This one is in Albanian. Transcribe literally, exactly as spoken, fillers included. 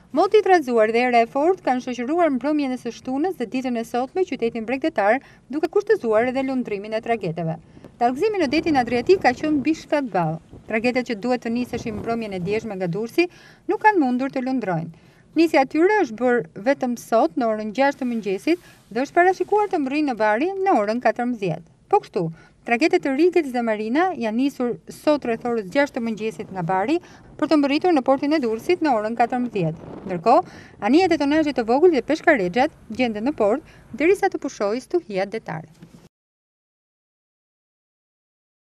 Moti i trazuar dhe era e fortë kanë shoqëruar mbrëmjen e së shtunës dhe ditën e sotme qytetin bregdetar, duke kushtëzuar edhe lundrimin e trageteve. Tallgëzimi në detin Adriatik ka qenë mbi shtatë ball. Tragetet që duhet të niseshin mbrëmjen e dieshme nga Durrësi nuk kanë mundur të lundrojnë. Nisja e tyre është bërë vetëm sot në orën gjashtë të mëngjesit dhe është parashikuar të mbërrijë në Bari në orën katërmbëdhjetë. Po kështu, tragetet e Rigëls dhe Marina janë nisur sot rreth orës gjashtë të mëngjesit nga Bari për të mbërritur në portin e Durrësit në orën katërmbëdhjetë. Ndërkohë, anijet e tonazhit të vogël dhe peshkarexhat gjenden në port derisa të pushojë stuhia detare.